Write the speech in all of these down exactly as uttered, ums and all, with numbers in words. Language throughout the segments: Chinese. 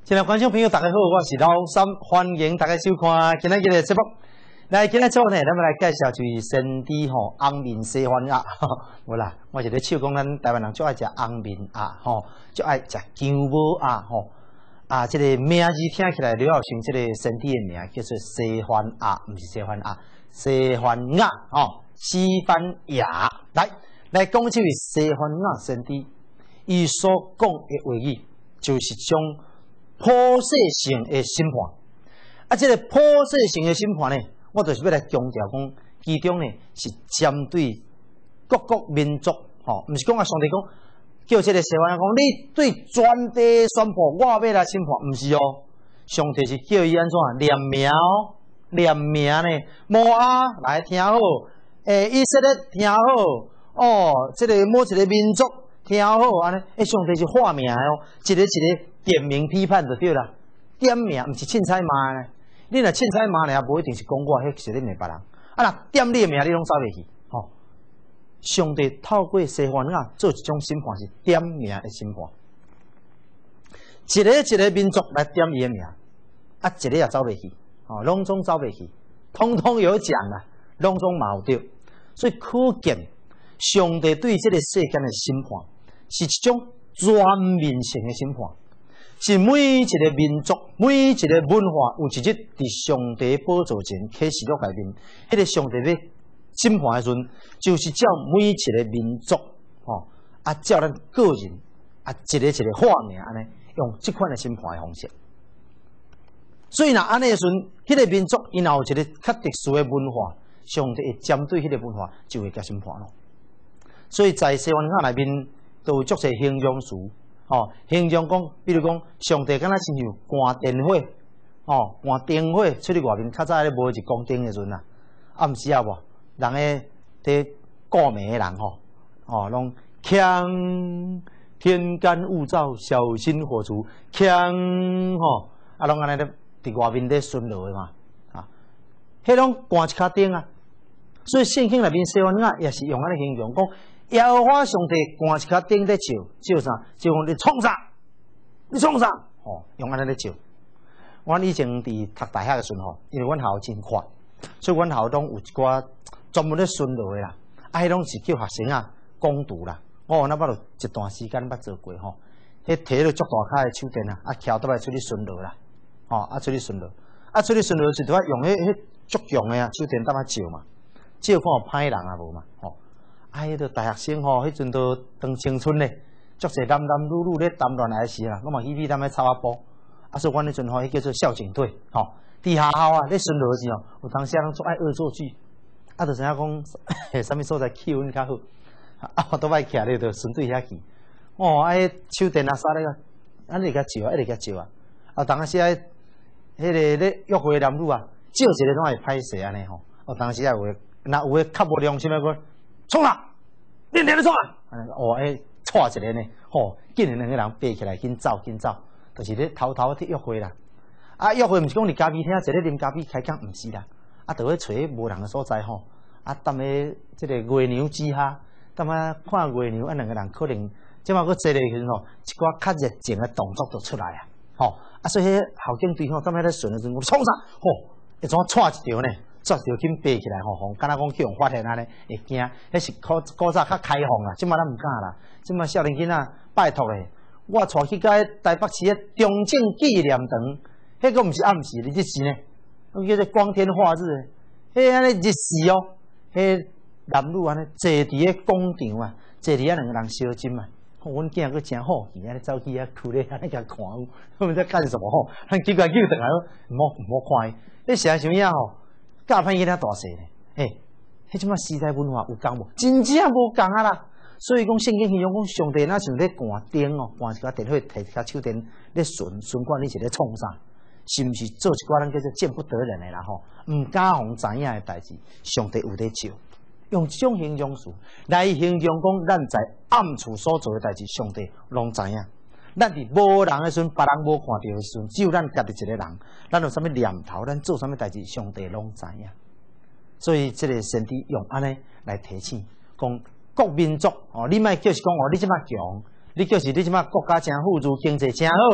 亲爱的观众朋友，大家好，我是老三，欢迎大家收看今仔日的节目。来，今仔节目呢，咱们来介绍就是先知吼红面西番鸭，无啦，我是咧唱讲咱台湾人最爱食红面鸭吼，最爱食姜母鸭吼。啊，这个名字听起来了后像这个先知的名叫做西番鸭，唔是西番鸭，西番鸭吼，西番鸭。来，来讲这位西番鸭先知，伊所讲的话语就是将普世性的审判。啊，这个普世性的审判呢，我就是要来强调讲，其中呢是针对各国民族，吼、哦，毋是讲啊上帝讲叫这个西番鸭讲，你对全地宣布我要来审判，毋是哦，上帝是叫伊安怎念名哦，念名呢，摩押来听好，诶、欸，以色列听好，哦，这个某一个民族听好，安尼，诶，上帝是化名的哦，一个一个点名批判就对啦，点名毋是凊彩骂呢。你若凊彩骂呢，也无一定是讲我，迄是恁的别人。啊啦，点你的名，你拢走袂去。吼、哦，上帝透过西番鸭做一种审判，是点名的审判。一个一个民族来点伊的名，啊，一个也走袂去。哦，拢总走袂去，通通有奖啦，拢总嘛有对。所以可见，上帝对这个世间的审判，是一种全面性的审判。是每一个民族、每一个文化，有一日伫上帝宝座前启示录内面，迄、那个上帝要审判的时阵，就是照每一个民族，吼、哦、啊，照咱个人啊，一个一个化名安尼，用即款的审判的方式。所以若安尼的时阵，迄、那个民族伊若有一个较特殊的文化，上帝会针对迄个文化就会甲审判咯。所以在西番鸭内面都有足侪形容词。哦，形容讲，比如讲，上帝敢若亲像关电火，哦，关灯火出去外面，较早咧无日光灯的时阵啊，啊毋是啊无，人诶伫过暝诶人吼，哦，拢强天干物燥，小心火烛，强吼，啊，拢安尼咧伫外面咧巡逻诶嘛，啊，迄拢关一卡灯啊，所以圣经内面西番鸭也是用安尼形容讲。耶和华上帝关一卡灯咧照，照啥？照讲你创啥？你创啥？哦，用安尼咧照。阮以前伫读大学诶时阵吼，因为阮校真宽，所以阮校中有一寡专门咧巡逻诶啦。啊，迄拢是叫学生啊攻读啦。我那捌有一段时间捌做过吼，迄摕了足大卡诶手电啊，啊翘倒来出去巡逻啦。吼、哦，啊出去巡逻，啊出去巡逻就拄啊用迄迄足强诶啊手电倒来照嘛，照看有歹人啊无嘛，吼、哦。啊，迄个大学生吼，迄阵都当青春咧，足侪男男女女咧谈恋爱诶时啊，我嘛去比他们插下步。啊，所以阮迄阵吼，迄叫做校警队，吼，伫下校啊，咧巡逻时吼，有当时啊，拢做爱恶作剧，啊，就知影讲，嘿，啥物所在气温较好，啊，我都歹徛咧，就顺对遐去。哦，啊，迄手电啊，啥咧个，啊，你甲照啊，一直甲照啊。啊，当时啊，迄个咧约会男女啊，照一个拢会歹势安尼吼。哦，当时啊有诶，若有诶较无良心诶个。创啊！你连咧创啊！哦，哎，错一个呢，吼，竟然两个人爬起来，紧走，紧走，就是咧偷偷去约会啦。啊，约会毋是讲伫咖啡厅坐咧啉咖啡开讲，毋是啦。啊，就去找无人诶所在吼。啊，踮咧即个月娘之下，踮啊看月娘，啊两个人可能即马佫坐咧时阵吼，一寡较热情诶动作就出来啊。吼，啊，所以迄校警队吼，踮咧咧巡诶时阵，我创啥？吼，会怎错一条呢？抓条紧爬起来吼，吼，敢若讲去互发现安尼会惊，迄是古古早较开放啦，即马咱毋敢啦，即马少年囡仔拜托咧，我带去甲台北市诶中正纪念堂，迄个毋是暗时日时呢，迄叫做光天化日诶，迄安尼日时哦，迄男女安尼坐伫咧广场啊，坐伫遐两个人相亲嘛，阮囝佫真好奇，安尼走去遐哭咧，安尼甲看，我们在干什么吼？很奇怪，叫倒来，毋好毋好看伊，你想想影吼？教歹囡仔大细咧，嘿，迄种啊时代文化有共无？真正无共啊啦！所以讲圣经形容讲上帝那像咧关灯哦，关一个电火，摕一个手电咧巡巡管，你是咧创啥？是毋是做一寡咱叫做见不得人诶啦吼？毋敢互知影诶代志，上帝有咧照，用这种形容词来形容讲咱在暗处所做诶代志，上帝拢知影。咱伫无人诶时阵，别人无看到诶时阵，只有咱家己一个人，咱有啥物念头，咱做啥物代志，上帝拢知影。所以即个先知用安尼来提醒，讲各民族哦，你莫叫是讲哦，你即马强，你叫是你即马国家真富裕，经济真好，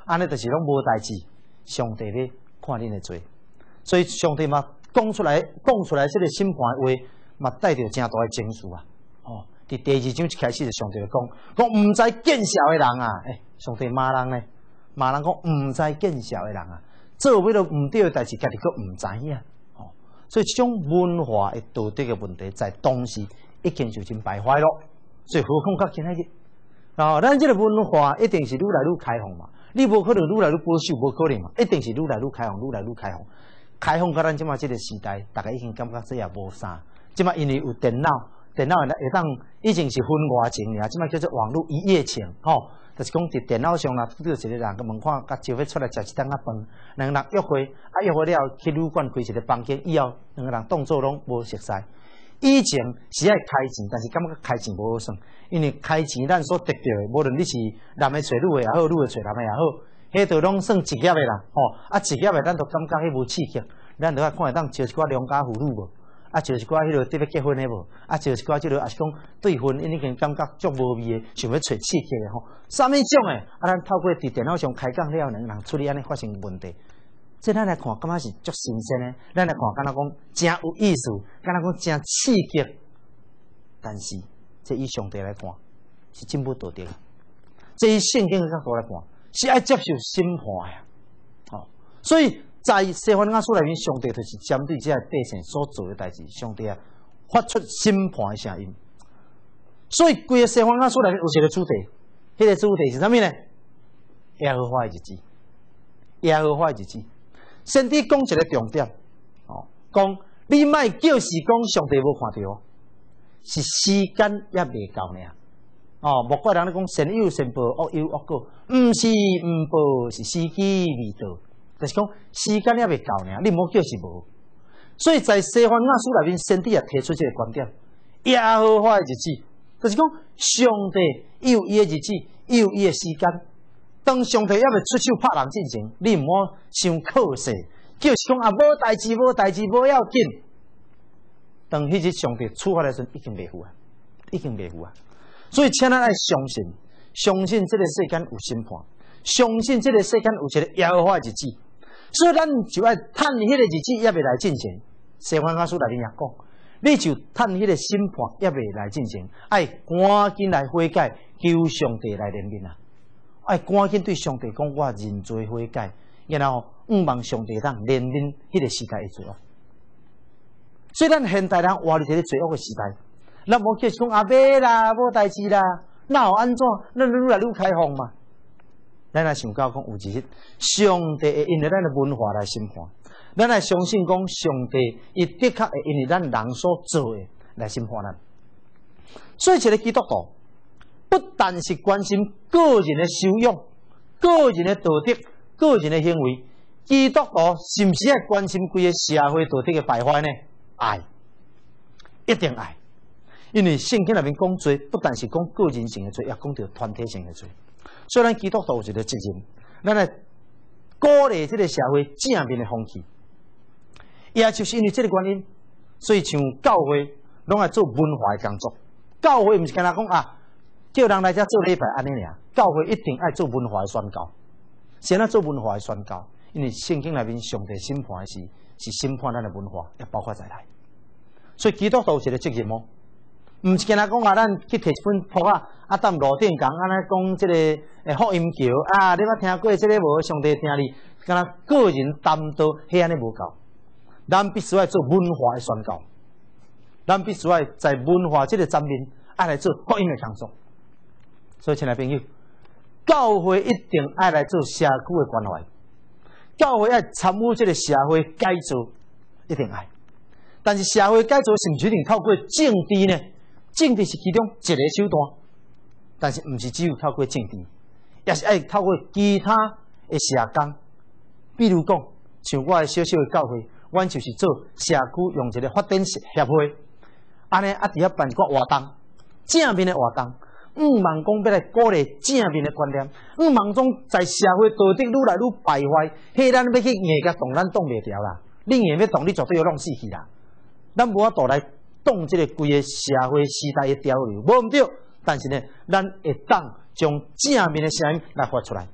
安尼就是拢无代志。上帝咧看恁的罪，所以上帝嘛讲出来，讲出来这个审判的话，嘛带着真大的情绪啊！哦，伫第二章一开始就上帝就讲，讲唔知见笑的人啊，诶、欸，上帝骂人呢，骂人讲唔知见笑的人啊，做为了唔对的代志，家己佫唔知影，哦，所以这种文化的道德的问题，在当时已经就真败坏咯。所以何况到今仔日，啊，咱这个文化一定是愈来愈开放嘛。你无可能愈来愈保守，无可能嘛，一定是愈来愈开放，愈来愈开放。开放到咱即马即个时代，大家已经感觉这也无啥。即马因为有电脑，电脑会当已经是婚外情了，即马叫做网络一夜情，吼、哦，就是讲伫电脑上啦，拄到一个人个门看，甲招要出来食一顿仔饭，两个人约会，啊约会了去旅馆开一个房间，以后两个人动作拢无熟悉。以前是爱开钱，但是感觉开钱无好算，因为开钱咱所得到的，无论你是男的找女的也好，女的找男的也好，迄都拢算职业的啦，吼、哦，啊职业的咱都感觉迄无刺激，咱都爱看会当招一寡良家妇女无，啊招一寡迄落得要结婚的无，啊招一寡即落也是讲对婚姻已经感觉足无味的，想要找刺激的吼，啥物种的，啊咱透过伫电脑上开讲了，两个人处理安尼发生问题。这咱来看，感觉是足新鲜的。咱来看，敢若讲真有意思，敢若讲真刺激。但是，这以上帝来看，是真不道德。这以圣经的角度来看，是爱接受审判呀。哦，所以在西番雅书内面，上帝就是针对这百姓所做的代志，上帝啊发出审判的声音。所以，规个西番雅书内面有一个主题，迄、那个主题是啥物呢？耶和华的日子，耶和华的日子。先伫讲一个重点，哦，讲你莫叫是讲上帝无看到，是时间也未到呢。哦，莫怪人咧讲善有善报，恶有恶果，毋是毋报，是时机未到，就是讲时间也未到呢。你莫叫是无。所以在西番雅书内面，先伫也提出这个观点：耶和华的日子，就是讲上帝有伊的日子，有伊的时间。当上帝还未出手拍人进前，你毋好伤靠势，就是讲啊，无代志，无代志，无要紧。当迄日上帝处罚的时阵，已经袂赴啊，已经袂赴啊。所以，请咱爱相信，相信这个世间有审判，相信这个世间有一个耶和华的日子。所以，咱就爱趁迄个日子还未来进前，西番雅书内面也讲，你就趁迄个审判还未来进前，爱赶紧来悔改，求上帝来怜悯啊！爱赶紧对上帝讲，我认罪悔改，然后毋望上帝当怜悯迄个时代的罪恶。所以咱现代人活伫一个罪恶的时代，咱无叫是讲啊袂啦，无代志啦，哪有安怎？咱愈来愈开放嘛。咱来想到讲有一日，上帝会因为咱的文化来审判，咱来相信讲上帝伊的确会因为咱人所做的来审判咱。所以一个基督徒。不但是关心个人的修养、个人的道德、个人的行为，基督徒是毋是爱关心规个社会道德的败坏呢？爱，一定爱，因为圣经内面讲罪，不但是讲个人性的罪，也讲到团体性的罪。所以咱基督徒有一个责任，咱来鼓励这个社会正面的风气。也就是因为这个原因，所以像教会拢爱做文化的工作。教会毋是干那讲啊。叫人来遮做礼拜安尼尔，教会一定爱做文化的宣告，先来做文化的宣告，因为圣经内面上帝审判的是是审判咱的文化，也包括在内。所以基督徒有一个责任哦，毋是干那讲啊，咱去摕一本簿啊，啊踮路顶讲安尼讲即个诶福音桥啊，你捌听过即个无？上帝听你，干那个人担当，迄安尼无够。咱必须爱做文化的宣告，咱必须爱在文化即个层面爱来做福音的工作。所以，亲爱朋友，教会一定爱来做社区的关怀，教会爱参与这个社会改造，一定爱。但是社会改造是毋是一定透过政治呢？政治是其中一个手段，但是毋是只有透过政治，也是爱透过其他的社工。比如讲，像我的小小的教会，阮就是做社区用一个发展协会，安尼啊，伫遐办个活动，正面的活动。毋望讲要来鼓励正面的观念，毋望讲在社会道德愈来愈败坏，迄咱要去硬甲动，咱动袂牢啦。你硬要动，你绝对要弄死去啦。咱无法度来动这个规个社会时代的潮流，无毋对。但是呢，咱会当将正面的声音来发出来，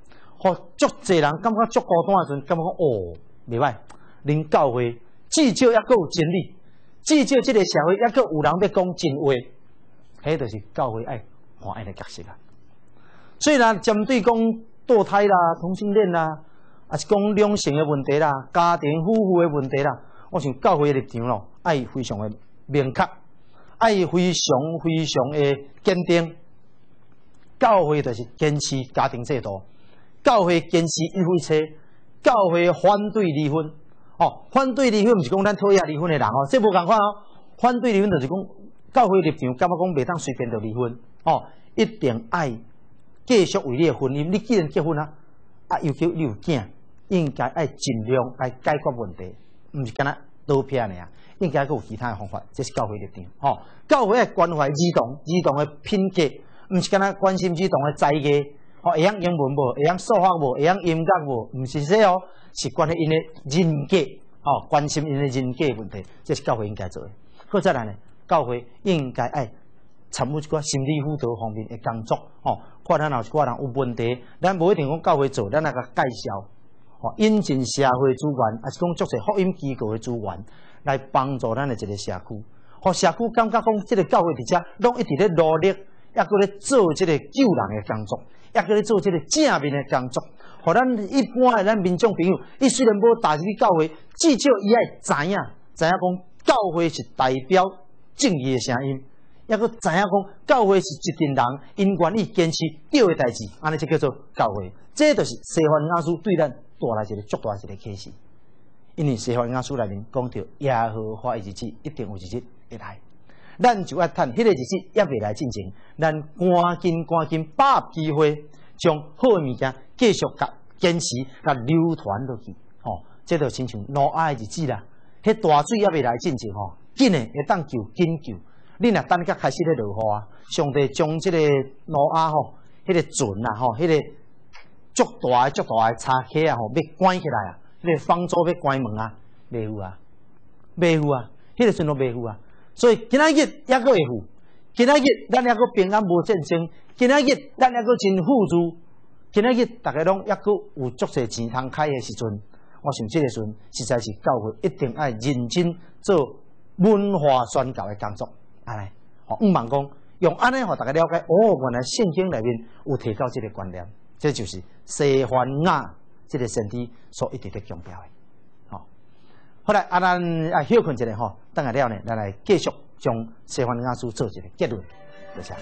互足侪人感觉足孤单的时阵，感觉讲哦，袂歹，恁教会至少还阁有真理，至少即个社会还阁有人要讲真话，迄就是教会爱扮演的角色啊。所以啦，针对讲堕胎啦、同性恋啦，啊是讲两性的问题啦、家庭夫妇的问题啦，我想教会的立场咯，爱非常的明确，爱非常非常的坚定。教会就是坚持家庭制度，教会坚持一夫一妻，教会反对离婚。哦，反对离婚毋是讲咱讨厌离婚的人哦，这无共款哦。反对离婚就是讲教会立场，感觉讲袂当随便就离婚哦，一定爱继续为你的婚姻。你既然结婚啊，啊尤其你有囝，应该爱尽量来解决问题，毋是干那刀片尔，应该阁有其他的方法。这是教会立场。哦，教会爱关怀儿童，儿童的品格。毋是干那关心儿童的才艺，哦，会晓英文无，会晓数学无，会晓音乐无，毋是这哦，是关系因的人格，哦，关心因的人格问题，这是教会应该做的。好再来呢，教会应该爱参与一寡心理辅导方面的工作，哦，看咱若有一寡人有问题，咱无一定讲教会做，咱来甲介绍，哦，引进社会资源，还是讲足侪福音机构的资源，来帮助咱的一个社区，互社区感觉讲，这个教会伫遮拢一直咧努力。也搁咧做即个救人的工作，也搁咧做即个正面的工作，互咱一般的咱民众朋友，伊虽然无踏入去教会，至少伊爱知影，知影讲教会是代表正义的声音，也搁知影讲教会是一群人因愿意坚持对的代志，安尼就叫做教会。这就是西番雅书对咱带来一个足大一个启示，因为西番雅书内面讲到耶和华的日子一定有一日会来。咱就要趁迄个日子也未来进前，咱赶紧赶紧把握机会，将好的物件继续甲坚持甲流传落去。哦，这就亲像挪亚的日子啦，迄大水也未来进前吼，紧诶会当救紧救。你若等甲开始咧落雨啊，上帝将即个挪亚吼，迄个船啊吼，迄个足大足大诶叉壳啊吼，要关起来啊，迄个方舟要关门啊，袂有啊，袂有啊，迄个船都袂有啊。所以今仔日还阁会富，今仔日咱还阁平安无战争，今仔日咱还阁真富足，今仔日大家拢还阁有足侪钱通开的时阵，我想这个时阵实在是教会一定爱认真做文化宣教的工作，安尼，哦，毋茫讲用安尼互大家了解，哦，原来圣经内面有提到这个观念，这就是西番雅这个神体所一直在强调的。好来，啊，咱啊休困一下吼，等下了呢，咱来继续将西番雅书做一个结论，多谢。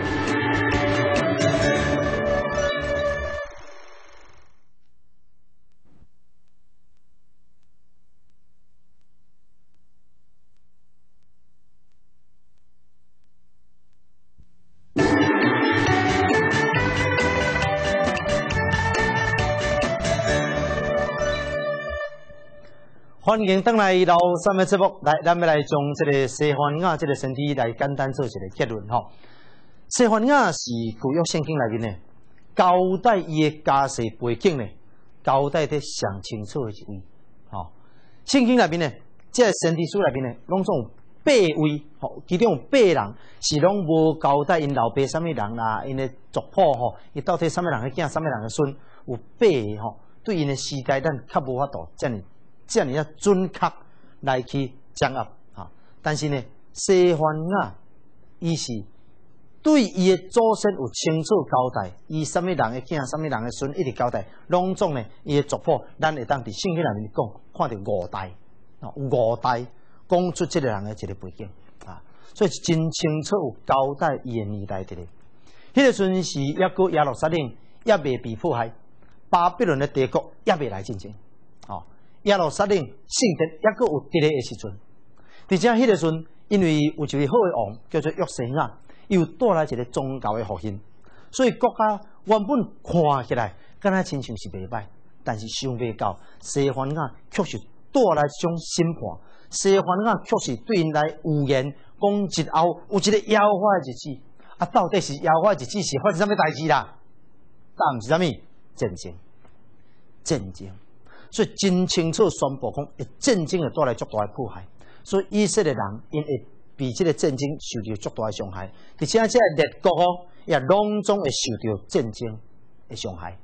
欢迎登来老三的节目，来，咱要来将这个西番雅这个身体来简单做一个结论吼。西番雅是旧约圣经内面呢，交代伊的家世背景呢，交代得上清楚的一位。吼，圣经内面呢，这个身体书内面呢，拢总有八位，吼，其中有八人是拢无交代因老爸什么人啦，因的族谱吼，伊到底什么人的囝，什么人的孙，有八个吼，对因的时代咱较无法度遮尔。这样啊准确来去掌握啊，但是呢，西番雅伊是对伊的祖先有清楚交代，伊什么人的囝，什么人的孙，一直交代，拢总呢伊的族谱，咱会当伫圣经内面讲，看到五代啊，五代讲出这个人的一个背景啊，所以真清楚有交代伊的年代伫咧。迄个阵是抑个耶路撒冷也未被迫害，巴比伦的帝国也未来进前，哦。耶路撒冷圣殿还阁有伫咧的时阵，而且迄个阵，因为有一位好的王叫做约西亚，又带来一个宗教的复兴，所以国家原本看起来敢若亲像是袂歹，但是想袂到西番雅确实带来一种审判，西番雅确实对因来预言讲日后有一个妖化的日子，啊，到底是妖化的日子是发生什么代志啦？但毋是啥物战争，战争。所以真清楚宣布讲，会战争会带来足大的迫害，所以以色列人因会被这个战争受到足大的伤害，而且这个列国哦也拢总会受到战争的伤害。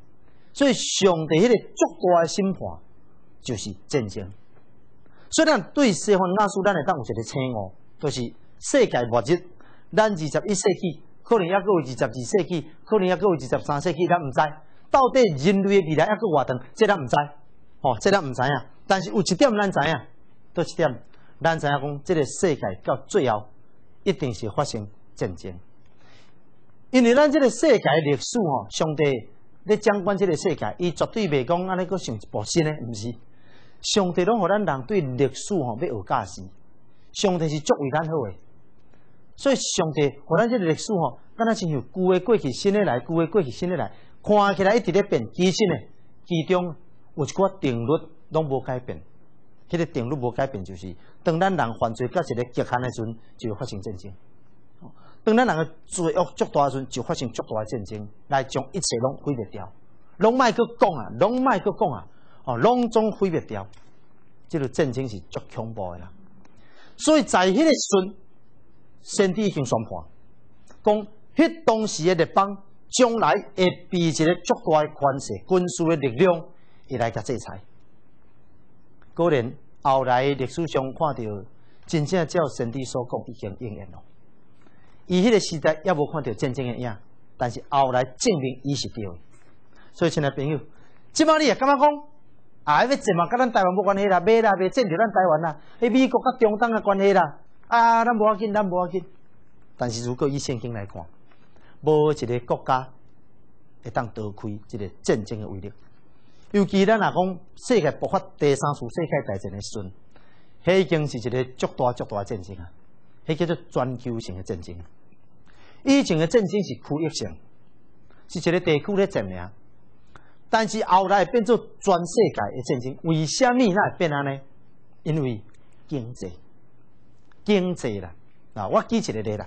所以上帝迄个足大的审判就是战争。所以咱对西方亚述，咱会当有一个称呼，就是世界末日。咱二十一世纪，可能还阁有二十二世纪，可能还阁有二十三世纪，咱毋知到底人类的未来还阁偌长，这咱毋知，吼、哦，这咱毋知影。但是有一点咱知影，倒一点，咱知影讲，这个世界到最后一定是发生战争，因为咱这个世界历史吼，上帝咧掌管这个世界，伊绝对袂讲安尼阁上一部新的，毋是。上帝拢互咱人对历史吼要学驾驶，上帝是足为咱好诶，所以上帝互咱这个历史吼，敢若亲像旧诶过去、新诶来，旧诶过去、新诶来，看起来一直咧变，其实呢，其中有一寡定律拢无改变。迄、那个定律无改变，就是当咱人犯罪到一个极限诶时阵，就会发生战争；当咱人诶罪恶足大诶时阵，就发生足大诶战争，来将一切拢毁灭掉，拢莫阁讲啊，拢莫阁讲啊。哦，拢总毁灭掉，这个战争是足恐怖的啦。所以在迄个时阵，先知已经宣判，讲迄当时的列邦将来会被一个足大的权势、军事的力量会来甲制裁。果然后来历史上看到，真正照先知所讲已经应验了。伊迄个时代也无看到战争的影，但是后来证明伊是对的。所以，亲爱朋友，即摆你也感觉讲？啊！要战嘛，甲咱台湾无关系啦，买啦，袂战着咱台湾啦。迄美国甲中东的关系啦，啊，咱无要紧，咱无要紧。但是如果以圣经来看，无一个国家会当逃开这个战争的威力。尤其咱若讲世界爆发第三次世界大战的时阵，迄已经是一个足大足大的战争啊！迄叫做全球性的战争。以前的战争是区域性，是一个地区咧占领。但是后来变做全世界的战争，为什么那会变安尼？因为经济，经济啦。啊，我举一个例啦。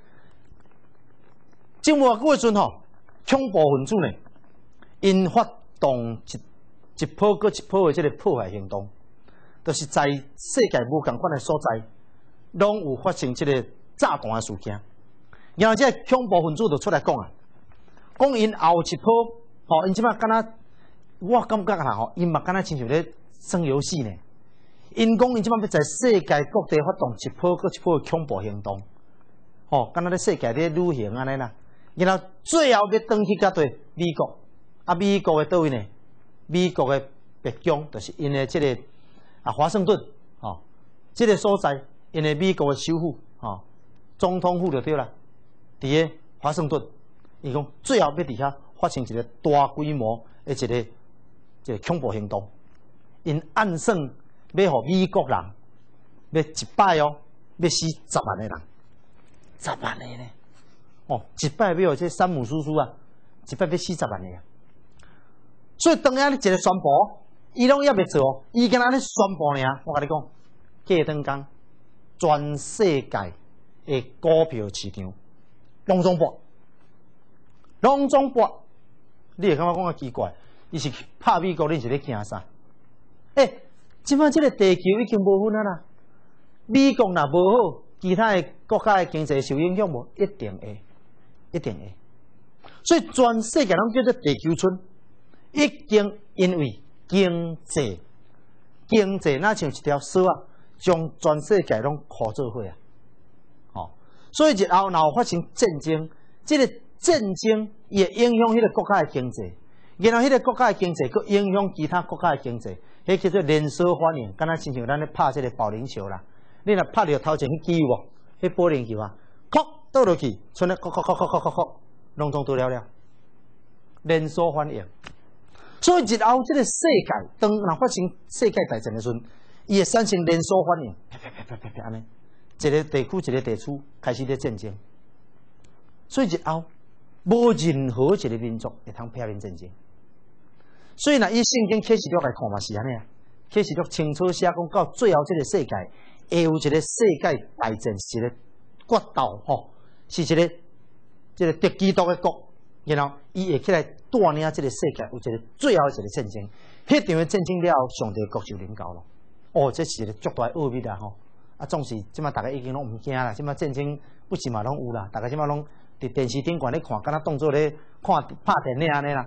政府过阵吼，恐怖分子呢，因发动一一波搁一波的这个破坏行动，就是在世界无共款的所在，拢有发生这个炸弹的事件。然后这恐怖分子就出来讲啊，讲因后一波。吼，因即摆敢若，我感觉啦吼，因嘛敢若亲像咧耍游戏呢。因讲因即摆要在世界各地发动一波搁一波的恐怖行动，吼，敢若咧世界咧旅行安尼啦。然后最后要转去甲对美国，啊，美国的倒位呢？美国的白宫就是因的即个啊华盛顿，吼，即个所在，因的美国的首府，吼，总统府就对啦，伫个华盛顿，伊讲最后要伫遐。发生一个大规模的一个一个恐怖行动，因暗算要互美国人要一摆哦，要死十万个人，十万个呢？哦，一摆要互这山姆叔叔啊，一摆要死十万个啊！所以当下一个宣布，伊拢也未做，伊敢若咧宣布尔。我甲你讲，过当工，全世界的股票市场拢总博，拢总博。你会感觉讲啊奇怪，伊是拍美国，恁是咧惊啥？诶、欸，即摆即个地球已经无分啊啦。美国若无好，其他的国家的经济受影响无？一定会，一定会。所以全世界拢叫做地球村，已经因为经济，经济那像一条绳啊，将全世界拢箍做伙啊。哦，所以日后若有发生战争，即、这个战争也影响迄个国家的经济，然后迄个国家的经济，佮影响其他国家的经济，迄叫做连锁反应。敢若亲像咱咧拍即个保龄球啦，你若拍着头前迄球无，迄保龄球啊，敲倒落去，剩咧敲敲敲敲敲敲敲，拢总倒了了，连锁反应。所以日后即个世界，当若发生世界大战的时阵，伊会产生连锁反应，啪啪啪啪啪啪安尼，一个地区一个地区开始咧战争。所以日后。无任何一个民族会通避免战争，所以若以圣经启示录来看嘛是安尼啊。启示录清楚写讲，到最后这个世界会有一个世界大战，是一个决斗吼，是一个这个敌基督的国，然后伊会起来带领这个世界有一个最后一个战争。迄场的战争了后，上帝国就临到了。哦，这是一个足大的奥秘啦吼！啊，总是即马大家已经拢毋惊啦，即马战争不是嘛拢有啦，大家即马拢。伫电视顶悬咧看，敢若当作咧看拍电影安尼啦。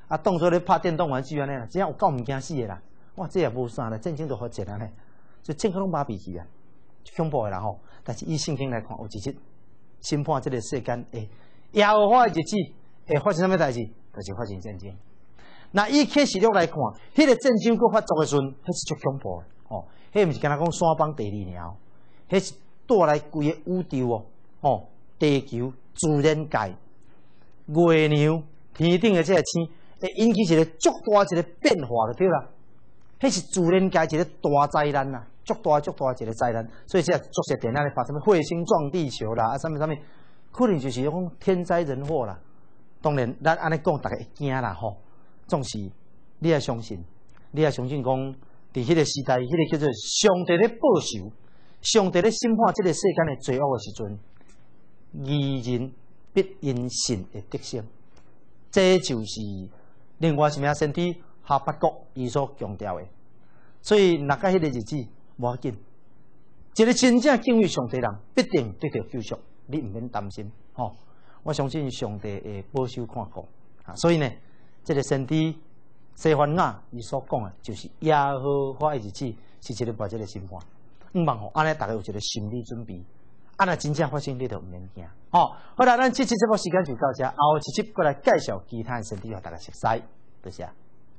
啊，当作咧拍电动玩具安尼啦，只要有够毋惊死的啦。哇，这也无啥啦，战争就好简单咧，就政府拢麻痹去啊，恐怖的啦吼。但是以圣经来看，有一日审判这个世间诶，耶和华的日子会发生什么代志？就是发生战争。那以启示录来看，迄、那个战争佫发作的时阵，迄是足恐怖的哦。迄毋是干那讲山崩地裂尔，迄是带来规个宇宙哦，哦，地球、自然界、月亮、天顶的这个星，会引起一个足大一个变化就对啦。迄是自然界一个大灾难呐，足大足大一个灾难。所以这足些电影咧，把什么彗星撞地球啦，啊，什么什么，可能就是讲天灾人祸啦。当然，咱安尼讲，大家会惊啦吼。总是你要相信，你要相信讲，伫迄个时代，迄、那个叫做上帝咧报仇，上帝咧审判这个世间的罪恶的时阵，义人必因信会得胜。这就是另外一名先知哈巴谷伊所强调的。所以，若甲迄个日子无要紧，一个真正敬畏上帝人，必定得到救赎，你毋免担心吼、哦。我相信上帝会保守看顾啊，所以呢。这个先知西番雅伊所讲的，就是耶和华的日子是一个把这个审判。毋茫吼，安尼大家有一个心理准备。安若真正发生，你就毋免惊。吼、哦，好啦，咱这期节目时间就到这，后一集过来介绍其他的先知，互大家熟悉。多谢。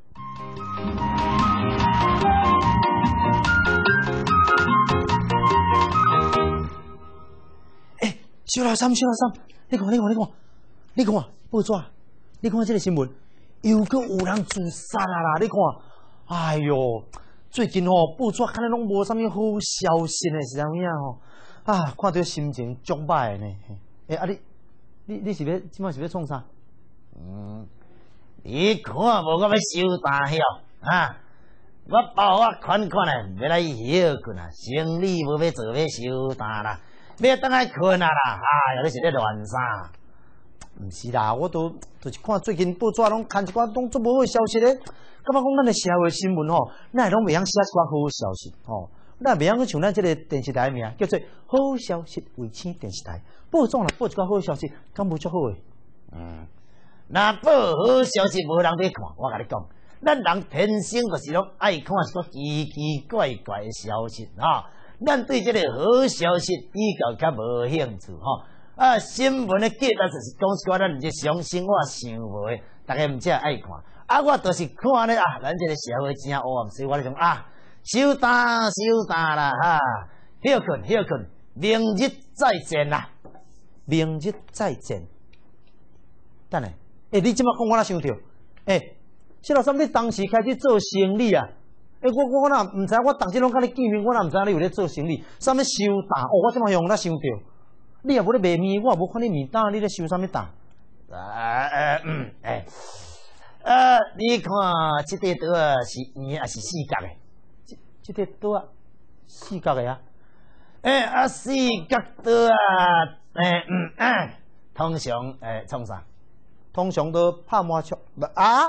诶、欸，小老三，小老三，你看，你看，你看，你看报纸，你看这个新闻。又搁有人自杀啦啦！你看，哎哟，最近吼、哦、报纸看咧拢无啥物好消息呢，是安怎吼？啊，看到心情足歹呢。诶、欸，啊你，你你是要即摆是要创啥？ 嗯，你看无我要收大晓啊！我包我款款诶，要来休困啊，生理无要做要收大啦，要等来困啊啦！哎呀，你是咧乱啥？毋是啦，我都就是看最近报纸拢看一寡拢足无好消息咧，感觉讲咱的社会新闻吼，咱会拢袂晓写一寡好消息吼，咱袂晓去像咱这个电视台名叫做好消息卫星电视台，报纸啦报一寡好消息，敢无足好诶？嗯，那报好消息无人要看，我甲你讲，咱人天生就是拢爱看一寡奇奇怪怪诶消息吼，咱对这个好消息比较较无兴趣吼。啊，新闻的记载就是讲一寡咱日常生活想无的，大家毋只爱看。啊，我就是看咧啊，咱这个社会真黑暗，所以我就讲啊，收单收单啦哈，休困休困，明日再见啦， 明日再见。等下，诶、欸，你即摆讲我哪想着？诶、欸，谢老三，你当时开始做生意啊？诶、欸，我我我哪毋知，我当时拢甲你见面，我哪毋知你有咧做生意，啥物收单？哦，我即摆用哪想着？你也无咧卖面，我也无看你面单，你咧收啥物单？ 啊呃嗯诶，呃，你看这块刀啊是圆还是四角的？ 这这块刀啊，四角的啊？ 诶啊，四角刀啊，诶嗯嗯，通常诶创啥？ 通常都拍麻将啊？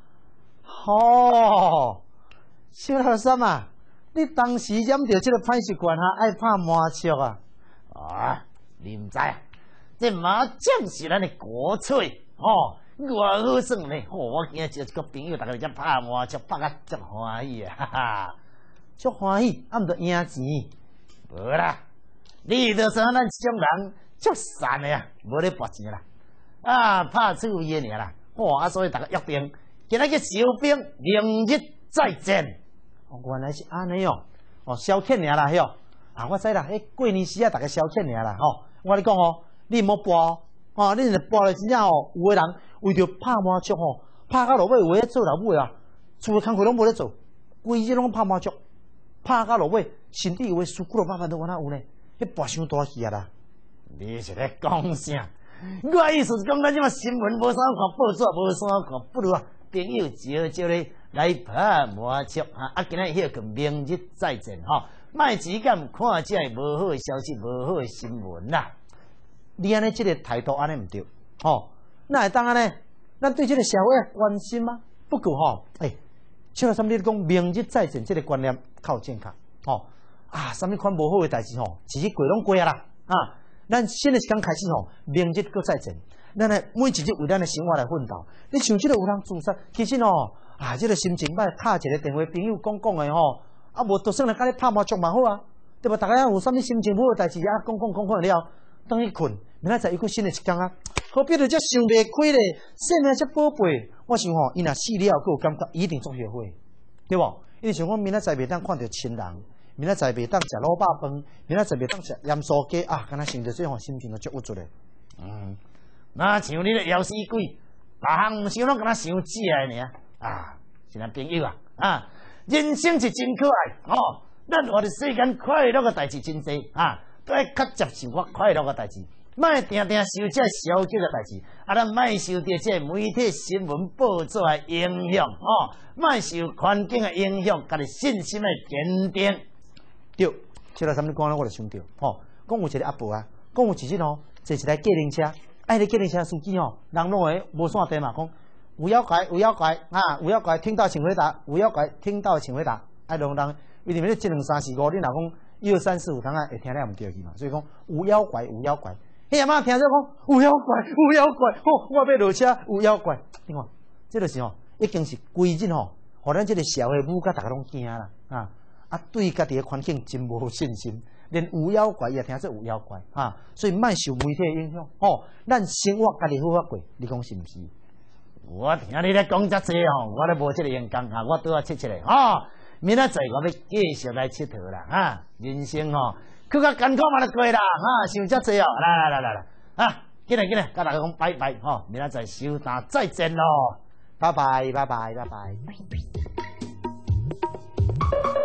吼，小老三啊，你当时染着这个歹习惯哈，爱拍麻将啊？ 啊！你唔知啊？这麻将是咱的国粹，吼、哦，偌好耍呢！吼、哦，我今日一个朋友，大家只拍麻将，拍啊足欢喜啊，哈哈， 足欢喜，啊毋着赢钱。 无啦，你著算咱这种人足善的啊，无咧博钱啦，啊，拍趣味的尔啦，吼、哦，啊，所以大家约定，今仔去收兵，明日再见。 哦，原来是安尼哦，哦，消遣尔啦，迄哦。啊，我知啦，迄过年时啊，大家消遣尔啦，吼、哦。我跟你讲哦，你莫播哦，哦，你若播了真正哦，有个人为着拍麻将吼，拍到落尾有咧做老母啊，厝诶工课拢无咧做，规日拢拍麻将，拍到落尾，甚至有诶输几落百万都有哪有呢？迄博伤大气啊啦！ 你是咧讲啥？我意思是讲，咱即马新闻无啥看，报纸无啥看，不如啊，朋友招招咧来拍麻将啊！啊，今仔休困，明日再见吼。卖只敢看这无好的消息、无好的新闻啦！ 你安尼这个态度安尼唔对，吼、哦，那会当安尼？咱对这个社会关心吗？不够吼，诶、欸，像什么你讲明日再见这个观念较健康，吼、哦、啊，什么款无好的代志吼，其实过拢过啊啦，啊，咱新的时间开始吼，明日搁再见， 咱来每一日为咱的生活来奋斗。你像即个有人自杀，其实哦，啊，即、這个心情歹，打一个电话，朋友讲讲的吼，啊，无就算来甲你拍麻将嘛好啊，对吧？大家有啥物心情好的代志啊，讲讲讲讲了，等去困，明仔载又过新的一天啊，何必着才想袂开咧？生命才宝贝，我想吼，伊若死了，佮有感觉，一定足后悔，对无？因为想讲明仔载袂当看到亲人。明仔载袂当食卤肉饭，明仔载袂当食盐酥鸡啊！敢若想着这吼心情就足郁卒咧。 嗯，那像你咧枵死鬼，逐项毋想拢敢若想起来尔啊！是咱朋友啊啊！人生是真可爱哦，咱活伫世间快乐个代志真济啊，都爱较接受我快乐个代志，莫定定受这消极个代志，啊，咱莫受着这媒体新闻报纸个影响哦，莫受环境个影响，家己信心个坚定。 对，这个啥物讲咧，我就想到，吼，讲有一个阿婆啊，讲有一日哦，坐一台计程车，啊，迄个计程车司机哦，人拢会无线电嘛，讲有妖怪，有妖怪啊，有妖怪，听到请回答，有妖怪，听到请回答，啊，拢人为什么咧？一两三四五，你若讲一二三四五，当然会听了唔对去嘛，所以讲有妖怪，有妖怪，迄阿妈听着讲有妖怪，有妖怪，吼，我要落车，有妖怪，你看，这就是吼，已经是规日吼，互咱这个社会母甲大家拢惊啦，啊。啊，对家己的环境真无信心，连有妖怪也听说有妖怪啊，所以莫受媒体影响哦。咱生活家己好好过，你讲是毋是？ 我听你咧讲遮济吼，我咧无即个眼光啊，我拄好切切咧吼。明仔载我要继续来佚佗啦啊！人生吼，更较艰苦嘛来过啦啊！想遮济哦，来来来来来啊！紧来紧来，甲大家讲拜拜吼，明仔载收单再见咯， 拜拜拜拜拜拜。